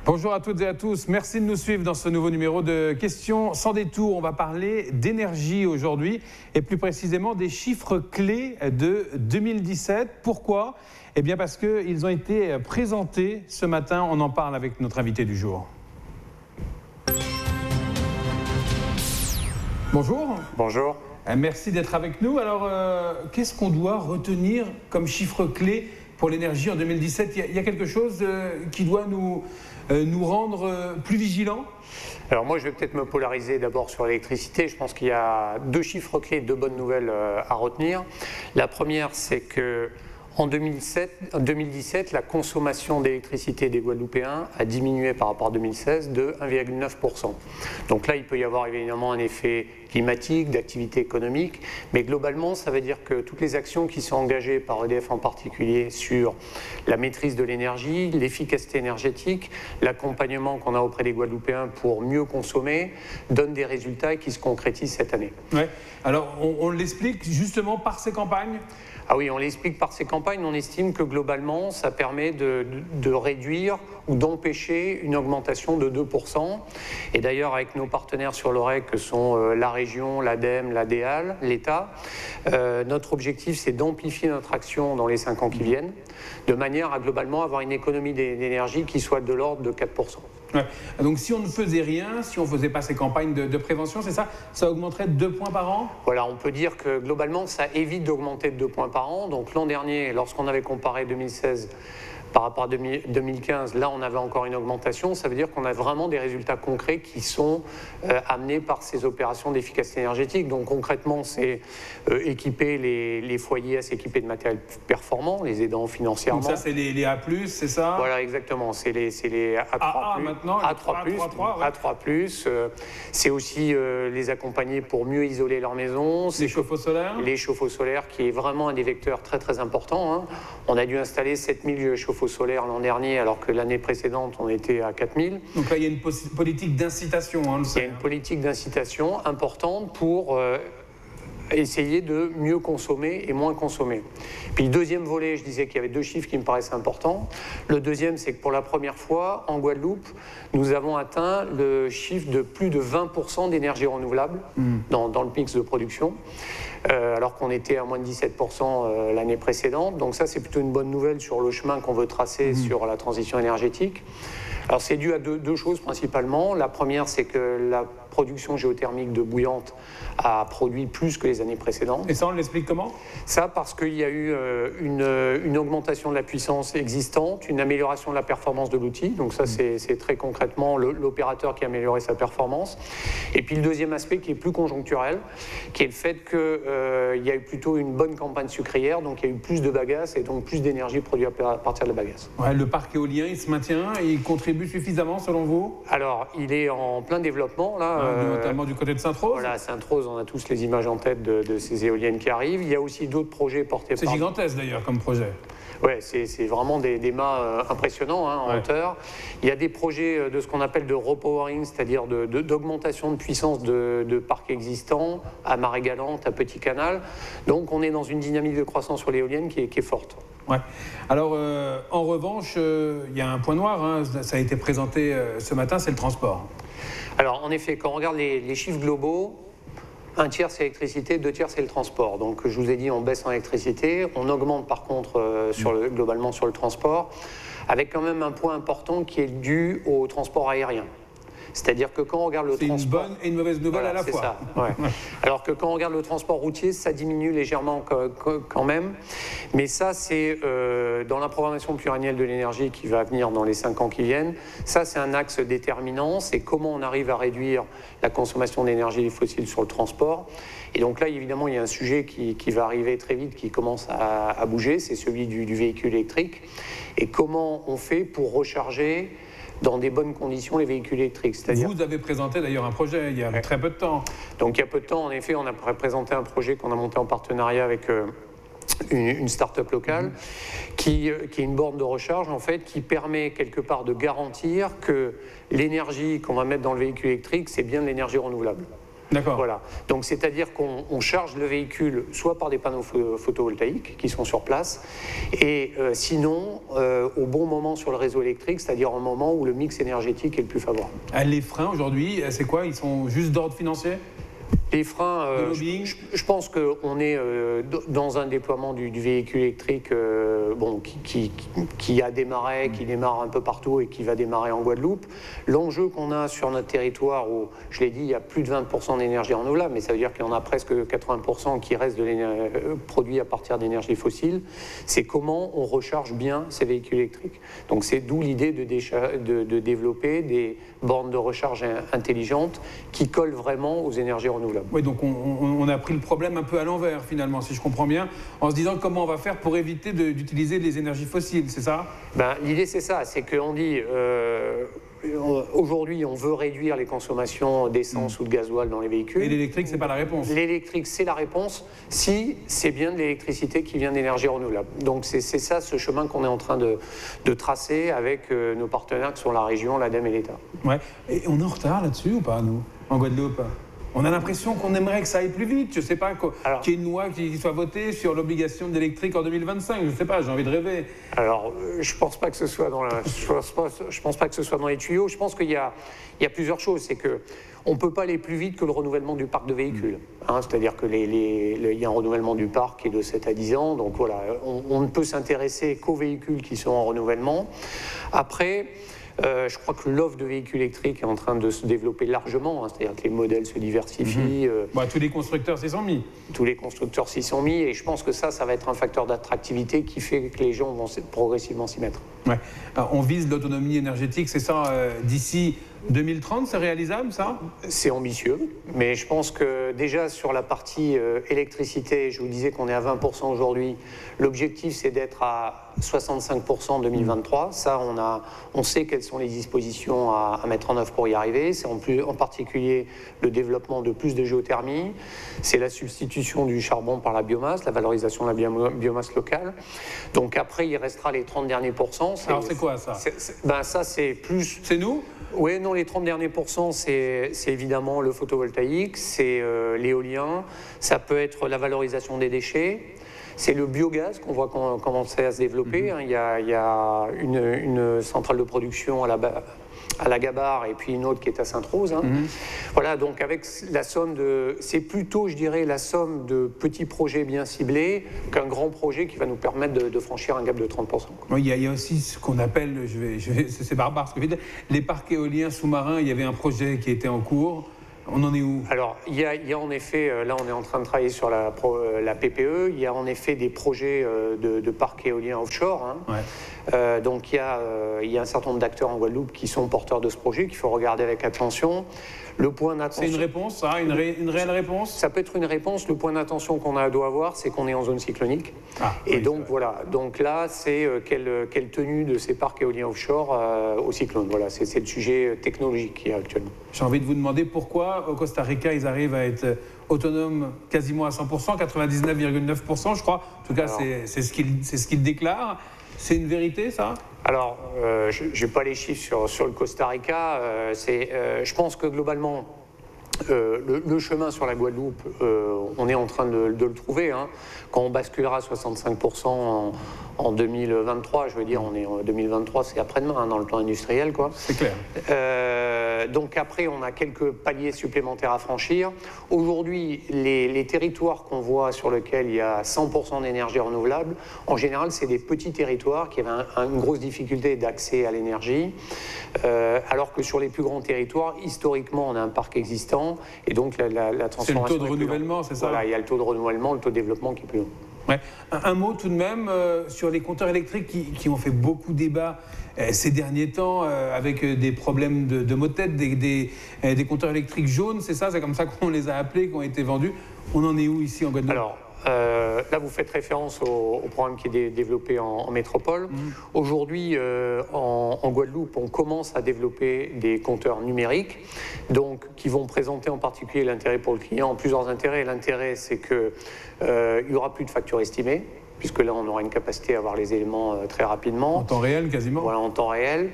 Bonjour à toutes et à tous, merci de nous suivre dans ce nouveau numéro de Questions sans détour. On va parler d'énergie aujourd'hui et plus précisément des chiffres clés de 2017. Pourquoi ? Eh bien parce qu'ils ont été présentés ce matin, on en parle avec notre invité du jour. Bonjour. Bonjour. Merci d'être avec nous. Alors, qu'est-ce qu'on doit retenir comme chiffre clé pour l'énergie en 2017 ? Il y a quelque chose qui doit nous rendre plus vigilants ? Alors moi, je vais peut-être me polariser d'abord sur l'électricité. Je pense qu'il y a deux chiffres clés, deux bonnes nouvelles à retenir. La première, c'est que en 2017, la consommation d'électricité des Guadeloupéens a diminué par rapport à 2016 de 1,9%. Donc là, il peut y avoir évidemment un effet climatique, d'activité économique, mais globalement, ça veut dire que toutes les actions qui sont engagées par EDF en particulier sur la maîtrise de l'énergie, l'efficacité énergétique, l'accompagnement qu'on a auprès des Guadeloupéens pour mieux consommer, donnent des résultats qui se concrétisent cette année. Ouais. Alors, on l'explique justement par ces campagnes ? Ah oui, on l'explique par ces campagnes. On estime que globalement, ça permet de réduire ou d'empêcher une augmentation de 2%. Et d'ailleurs, avec nos partenaires sur l'ORECQ, que sont la région, l'ADEME, l'ADEAL, l'État, notre objectif, c'est d'amplifier notre action dans les 5 ans qui viennent, de manière à globalement avoir une économie d'énergie qui soit de l'ordre de 4%. Ouais. Donc si on ne faisait rien, si on ne faisait pas ces campagnes de prévention, c'est ça ? Ça augmenterait de 2 points par an ? Voilà, on peut dire que globalement, ça évite d'augmenter de 2 points par an. Donc l'an dernier, lorsqu'on avait comparé 2016 par rapport à 2015, là on avait encore une augmentation. Ça veut dire qu'on a vraiment des résultats concrets qui sont amenés par ces opérations d'efficacité énergétique. Donc concrètement, c'est équiper les foyers à s'équiper de matériel performant, les aidant financièrement. Donc ça, c'est les A+, c'est ça ? Voilà, exactement. C'est les A3+, maintenant, A3+. C'est aussi les accompagner pour mieux isoler leur maison. Les chauffe-eau solaires ? Les chauffe-eau solaires, qui est vraiment un des vecteurs très très importants, hein. On a dû installer 7000 chauffe-eau solaires l'an dernier, alors que l'année précédente, on était à 4000. Donc là, il y a une politique d'incitation. Hein, il y a une politique d'incitation importante pour essayer de mieux consommer et moins consommer. Puis le deuxième volet, je disais qu'il y avait deux chiffres qui me paraissaient importants. Le deuxième, c'est que pour la première fois, en Guadeloupe, nous avons atteint le chiffre de plus de 20% d'énergie renouvelable dans le mix de production, alors qu'on était à moins de 17% l'année précédente. Donc ça, c'est plutôt une bonne nouvelle sur le chemin qu'on veut tracer sur la transition énergétique. Alors c'est dû à deux choses principalement. La première, c'est que la production géothermique de bouillante a produit plus que les années précédentes. Et ça, on l'explique comment ? Ça, parce qu'il y a eu une augmentation de la puissance existante, une amélioration de la performance de l'outil. Donc ça, c'est très concrètement l'opérateur qui a amélioré sa performance. Et puis le deuxième aspect qui est plus conjoncturel, qui est le fait qu'il y a eu plutôt une bonne campagne sucrière, donc il y a eu plus de bagasse et donc plus d'énergie produite à partir de la bagasse. Ouais, le parc éolien, il se maintient, il contribue suffisamment selon vous ? Alors, il est en plein développement, là. Notamment du côté de Sainte-Rose. Voilà, Sainte-Rose, on a tous les images en tête de ces éoliennes qui arrivent. Il y a aussi d'autres projets portés par... C'est gigantesque d'ailleurs comme projet. Ouais, c'est vraiment des mâts impressionnants en hauteur. Il y a des projets de ce qu'on appelle de repowering, c'est-à-dire d'augmentation de puissance de parcs existants à marée galante, à petit canal. Donc on est dans une dynamique de croissance sur l'éolienne qui est forte. Ouais. Alors, en revanche, il y a un point noir, hein, ça a été présenté ce matin, c'est le transport. Alors, en effet, quand on regarde les chiffres globaux, 1 tiers c'est l'électricité, 2 tiers c'est le transport. Donc, je vous ai dit, on baisse en électricité, on augmente par contre globalement sur le transport, avec quand même un point important qui est dû au transport aérien. C'est-à-dire que quand on regarde le transport... C'est une bonne et une mauvaise nouvelle à la fois. Ça, ouais. Alors que quand on regarde le transport routier, ça diminue légèrement quand même. Mais ça, c'est dans la programmation pluriannuelle de l'énergie qui va venir dans les 5 ans qui viennent. Ça, c'est un axe déterminant. C'est comment on arrive à réduire la consommation d'énergie fossile sur le transport. Et donc là, évidemment, il y a un sujet qui va arriver très vite, qui commence à bouger. C'est celui du véhicule électrique. Et comment on fait pour recharger dans des bonnes conditions les véhicules électriques. Vous avez présenté d'ailleurs un projet il y a très peu de temps. Donc il y a peu de temps, en effet, on a présenté un projet qu'on a monté en partenariat avec une start-up locale qui est une borne de recharge en fait, qui permet quelque part de garantir que l'énergie qu'on va mettre dans le véhicule électrique, c'est bien de l'énergie renouvelable. D'accord. Voilà. Donc c'est-à-dire qu'on charge le véhicule soit par des panneaux photovoltaïques qui sont sur place, et sinon au bon moment sur le réseau électrique, c'est-à-dire au moment où le mix énergétique est le plus favorable. Les freins aujourd'hui, c'est quoi? Ils sont juste d'ordre financier? Les freins, je pense qu'on est dans un déploiement du véhicule électrique qui a démarré, qui démarre un peu partout et qui va démarrer en Guadeloupe. L'enjeu qu'on a sur notre territoire, où, je l'ai dit, il y a plus de 20% d'énergie renouvelable, mais ça veut dire qu'il y en a presque 80% qui restent de l'énergie produit à partir d'énergie fossile, c'est comment on recharge bien ces véhicules électriques. Donc c'est d'où l'idée de développer des bornes de recharge intelligentes qui collent vraiment aux énergies renouvelables. Oui, donc on a pris le problème un peu à l'envers finalement, si je comprends bien, en se disant comment on va faire pour éviter d'utiliser les énergies fossiles, c'est ça? L'idée c'est ça, c'est qu'on dit aujourd'hui on veut réduire les consommations d'essence ou de gasoil dans les véhicules. Et l'électrique, c'est pas la réponse? L'électrique, c'est la réponse si c'est bien de l'électricité qui vient d'énergie renouvelable. Donc c'est ça ce chemin qu'on est en train de tracer avec nos partenaires qui sont la région, l'ADEME et l'État. Ouais. Et on est en retard là-dessus ou pas, nous, en Guadeloupe? On a l'impression qu'on aimerait que ça aille plus vite. Je ne sais pas, qu'il y ait une loi qui soit votée sur l'obligation d'électrique en 2025. Je ne sais pas, j'ai envie de rêver. Alors, je ne pense pas que ce soit dans les tuyaux. Je pense qu'il y a plusieurs choses. C'est qu'on ne peut pas aller plus vite que le renouvellement du parc de véhicules. C'est-à-dire qu'il y a un renouvellement du parc qui est de 7 à 10 ans. Donc voilà, on ne peut s'intéresser qu'aux véhicules qui sont en renouvellement. Après, je crois que l'offre de véhicules électriques est en train de se développer largement, c'est-à-dire que les modèles se diversifient. Tous les constructeurs s'y sont mis. Tous les constructeurs s'y sont mis, et je pense que ça va être un facteur d'attractivité qui fait que les gens vont progressivement s'y mettre. Ouais. Alors, on vise l'autonomie énergétique, c'est ça, d'ici 2030, c'est réalisable ça? C'est ambitieux, mais je pense que déjà sur la partie électricité, je vous disais qu'on est à 20% aujourd'hui, l'objectif c'est d'être à 65% en 2023. Ça, on sait quelles sont les dispositions à mettre en œuvre pour y arriver. C'est en particulier le développement de plus de géothermie, c'est la substitution du charbon par la biomasse, la valorisation de la biomasse locale. Donc après, il restera les 30 derniers pourcents. Alors c'est quoi ça? Ça c'est plus... C'est nous? Oui, non, les 30 derniers pourcents, c'est évidemment le photovoltaïque, c'est l'éolien, ça peut être la valorisation des déchets, c'est le biogaz qu'on voit commencer à se développer. Il y a une centrale de production à la Gabarre et puis une autre qui est à Sainte-Rose. Voilà, donc avec la somme c'est plutôt, je dirais, la somme de petits projets bien ciblés qu'un grand projet qui va nous permettre de franchir un gap de 30%. Il y a aussi ce qu'on appelle, c'est barbare ce que je vais dire, les parcs éoliens sous-marins. Il y avait un projet qui était en cours. On en est où? Alors, il y a en effet, là on est en train de travailler sur la PPE, il y a en effet des projets de parcs éoliens offshore. Donc il y a un certain nombre d'acteurs en Guadeloupe qui sont porteurs de ce projet, qu'il faut regarder avec attention. Le point d'attention... C'est une réponse, ça, une réelle réponse? Ça peut être une réponse. Le point d'attention qu'on doit avoir, c'est qu'on est en zone cyclonique. Et donc voilà, donc là, c'est quelle tenue de ces parcs éoliens offshore au cyclone. Voilà, c'est le sujet technologique qu'il y a actuellement. J'ai envie de vous demander pourquoi au Costa Rica, ils arrivent à être autonomes quasiment à 100%, 99,9%, je crois. En tout cas, c'est ce qu'ils déclarent. C'est une vérité, ça? Alors, je n'ai pas les chiffres sur le Costa Rica. Je pense que globalement, le chemin sur la Guadeloupe, on est en train de le trouver. Quand on basculera à 65% en 2023, je veux dire, on est en 2023, c'est après-demain, dans le plan industriel, quoi. C'est clair. Donc après, on a quelques paliers supplémentaires à franchir. Aujourd'hui, les territoires qu'on voit sur lesquels il y a 100% d'énergie renouvelable, en général, c'est des petits territoires qui avaient une grosse difficulté d'accès à l'énergie, alors que sur les plus grands territoires, historiquement, on a un parc existant, et donc la transformation... C'est le taux de renouvellement, c'est ça? Voilà, il y a le taux de renouvellement, le taux de développement qui est plus long. Ouais. Un mot tout de même sur les compteurs électriques qui ont fait beaucoup débat ces derniers temps avec des problèmes de maux de tête, des compteurs électriques jaunes, c'est ça? C'est comme ça qu'on les a appelés, qui ont été vendus. On en est où ici en Guadeloupe? Alors, là, vous faites référence au programme qui est développé en métropole. Aujourd'hui, en Guadeloupe, on commence à développer des compteurs numériques, donc qui vont présenter en particulier l'intérêt pour le client, plusieurs intérêts. L'intérêt, c'est qu'il n'y aura plus de facture estimée, puisque là, on aura une capacité à avoir les éléments très rapidement. En temps réel, quasiment? Voilà, en temps réel.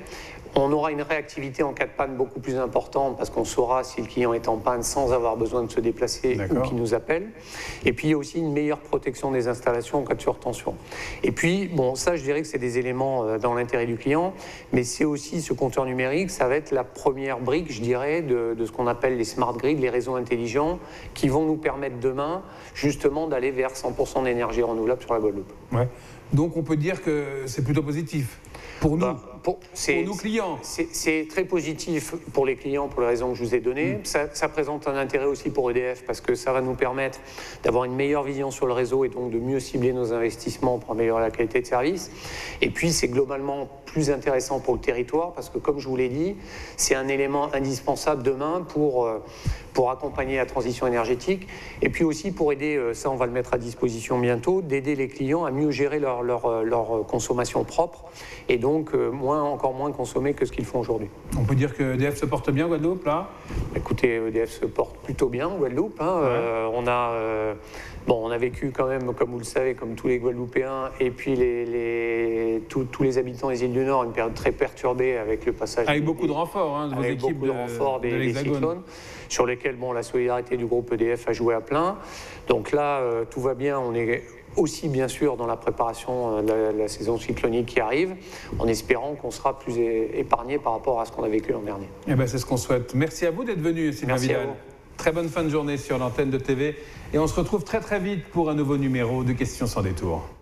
On aura une réactivité en cas de panne beaucoup plus importante parce qu'on saura si le client est en panne sans avoir besoin de se déplacer ou qu'il nous appelle. Et puis il y a aussi une meilleure protection des installations en cas de surtension. Et puis, bon, ça je dirais que c'est des éléments dans l'intérêt du client, mais c'est aussi ce compteur numérique, ça va être la première brique, je dirais, de ce qu'on appelle les smart grids, les réseaux intelligents, qui vont nous permettre demain justement d'aller vers 100% d'énergie renouvelable sur la Guadeloupe. Ouais. Donc on peut dire que c'est plutôt positif pour nous. Pour nos clients. C'est très positif pour les clients pour les raisons que je vous ai données. Ça présente un intérêt aussi pour EDF parce que ça va nous permettre d'avoir une meilleure vision sur le réseau et donc de mieux cibler nos investissements pour améliorer la qualité de service. Et puis c'est globalement plus intéressant pour le territoire parce que comme je vous l'ai dit, c'est un élément indispensable demain pour accompagner la transition énergétique et puis aussi pour aider, ça on va le mettre à disposition bientôt, d'aider les clients à mieux gérer leur consommation propre et donc encore moins consommer que ce qu'ils font aujourd'hui. On peut dire que EDF se porte bien en Guadeloupe, là ? Écoutez, EDF se porte plutôt bien en Guadeloupe. Hein. Ouais. On a vécu quand même, comme vous le savez, comme tous les Guadeloupéens, et puis tous les habitants des îles du Nord, une période très perturbée avec le passage... Avec beaucoup de renforts de vos équipes beaucoup de renforts des cyclones, sur lesquels la solidarité du groupe EDF a joué à plein. Donc là, tout va bien, on est aussi bien sûr dans la préparation de la saison cyclonique qui arrive, en espérant qu'on sera plus épargné par rapport à ce qu'on a vécu l'an dernier. Eh ben, c'est ce qu'on souhaite. Merci à vous d'être venu, Sylvain Vidal. Très bonne fin de journée sur l'antenne de TV et on se retrouve très très vite pour un nouveau numéro de Questions sans détour.